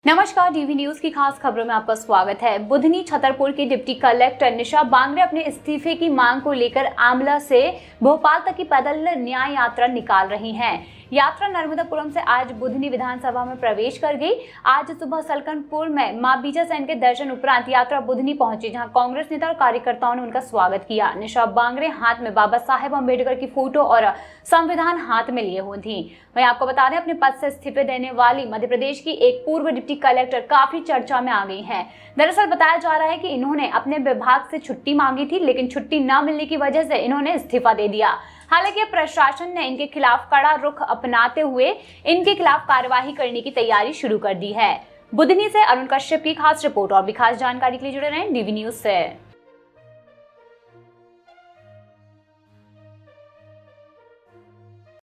नमस्कार, DV news की खास खबरों में आपका स्वागत है। बुधनी छतरपुर की डिप्टी कलेक्टर निशा बांगरे अपने इस्तीफे की मांग को लेकर आमला से भोपाल तक की पैदल न्याय यात्रा निकाल रही हैं। यात्रा नर्मदापुरम से आज बुधनी विधानसभा में प्रवेश कर गई। आज सुबह सलकनपुर में मां बीजा सैन के दर्शन उपरांत यात्रा बुधनी पहुंची, जहां कांग्रेस नेता और कार्यकर्ताओं ने उनका स्वागत किया। निशा बांगरे हाथ में बाबा साहेब अम्बेडकर की फोटो और संविधान हाथ में लिए हुई थी। वहीं आपको बता दें, अपने पद से इस्तीफे देने वाली मध्य प्रदेश की एक पूर्व डिप्टी कलेक्टर काफी चर्चा में आ गई हैं। दरअसल बताया जा रहा है कि इन्होंने अपने विभाग से छुट्टी मांगी थी, लेकिन छुट्टी न मिलने की वजह से इन्होंने इस्तीफा दे दिया। हालांकि प्रशासन ने इनके खिलाफ कड़ा रुख अपनाते हुए इनके खिलाफ कार्यवाही करने की तैयारी शुरू कर दी है। बुधनी से अरुण कश्यप की खास रिपोर्ट। और भी खास जानकारी के लिए जुड़े रहें डीवी न्यूज से।